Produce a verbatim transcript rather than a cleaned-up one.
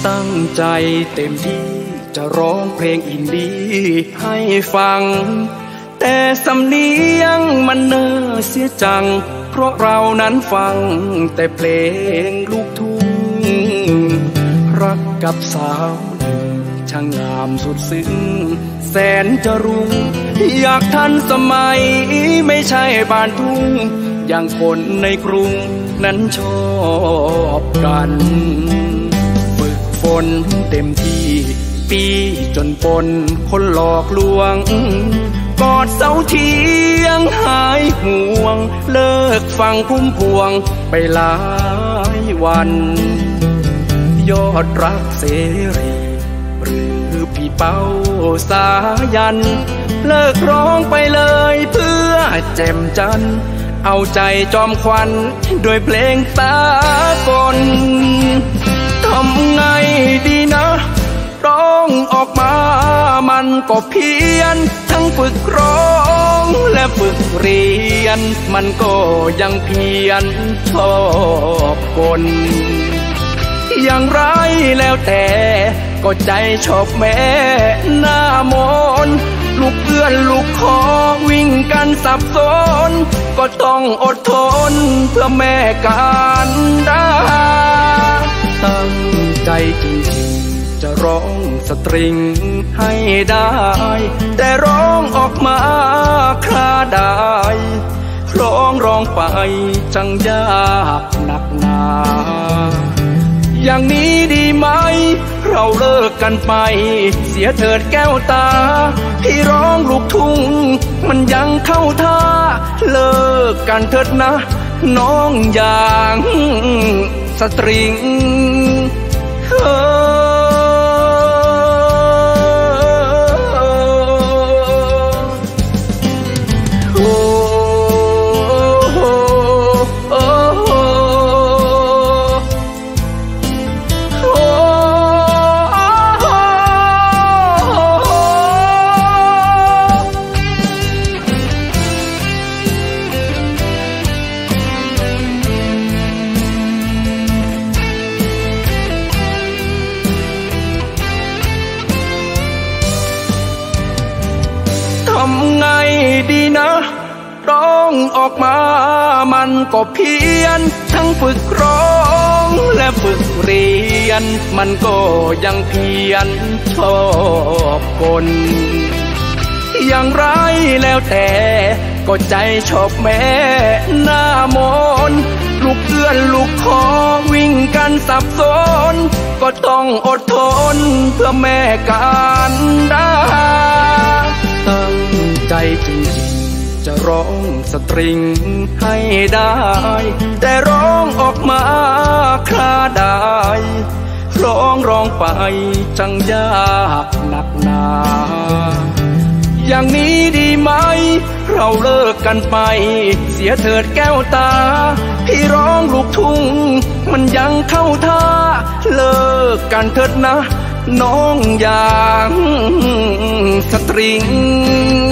ตั้งใจเต็มที่จะร้องเพลงอินดี้ให้ฟังแต่สำเนียงมันเน่อเสียจังเพราะเรานั้นฟังแต่เพลงลูกทุ่งรักกับสาวช่างงามสุดซึ้งแสนจะรุ่งอยากทันสมัยไม่ใช่บ้านทุ่งอย่างคนในกรุงนั้นชอบกันฝึกฝนเต็มที่ปีจนปนคนหลอกลวงกอดเสาเทียงหายห่วงเลิกฟังพุ่มพวงไปหลายวันยอดรักเสรีหรือพี่เป้าสายันเลิกร้องไปเลยเพื่อแจ่มจันเอาใจจอมควันด้วยเพลงสากลทำไงดีนะร้องออกมามันก็เพี้ยนทั้งฝึกร้องและฝึกเรียนมันก็ยังเพี้ยนชอบคนอย่างไรแล้วแต่ก็ใจชอบแม่หน้ามนลูกเอื้อนลูกขอวิ่งกันสับสนก็ต้องอดทนเพื่อแม่การดาตั้งใจจริงๆจะร้องสตริงให้ได้แต่ร้องออกมาคลาได้ร้องร้องไปจังยากหนักหนาอย่างนี้ดีไหมเราเลิกกันไปเสียเถิดแก้วตาที่ร้องลูกทุ่งมันยังเข้าท่าเลิกกันเถิดนะน้องอย่างสตริงเฮ้ทำไงดีนะร้องออกมามันก็เพี้ยนทั้งฝึกร้องและฝึกเรียนมันก็ยังเพี้ยนชอบคนอย่างไรแล้วแต่ก็ใจชอบแม่หน้ามนลูกเอื้อนลูกขอวิ่งกันสับสนก็ต้องอดทนเพื่อแม่การดาตั้งใจจริงๆจะร้องสตริงให้ได้แต่ร้องออกมาคลาได้ร้องร้องไปจังยากหนักหนาอย่างนี้ดีไหมเราเลิกกันไปเสียเถิดแก้วตาที่ร้องลูกทุ่งมันยังเข้าท่าเลิกกันเถิดนะน้องอย่างสตริง